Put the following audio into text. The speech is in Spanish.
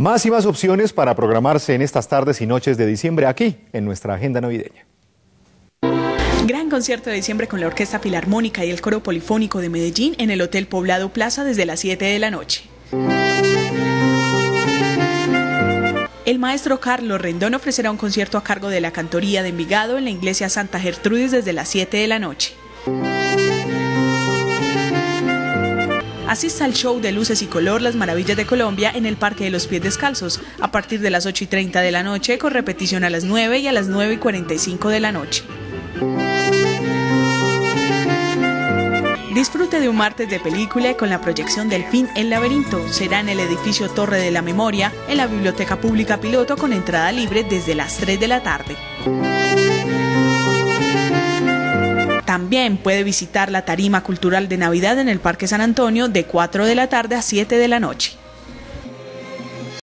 Más y más opciones para programarse en estas tardes y noches de diciembre aquí, en nuestra agenda navideña. Gran concierto de diciembre con la Orquesta Filarmónica y el Coro Polifónico de Medellín en el Hotel Poblado Plaza desde las 7 de la noche. El maestro Carlos Rendón ofrecerá un concierto a cargo de la Cantoría de Envigado en la Iglesia Santa Gertrudis desde las 7 de la noche. Asista al show de luces y color Las Maravillas de Colombia en el Parque de los Pies Descalzos a partir de las 8:30 de la noche, con repetición a las 9 y a las 9:45 de la noche. Disfrute de un martes de película con la proyección del film El Laberinto. Será en el edificio Torre de la Memoria, en la Biblioteca Pública Piloto, con entrada libre desde las 3 de la tarde. También puede visitar la Tarima Cultural de Navidad en el Parque San Antonio de 4 de la tarde a 7 de la noche.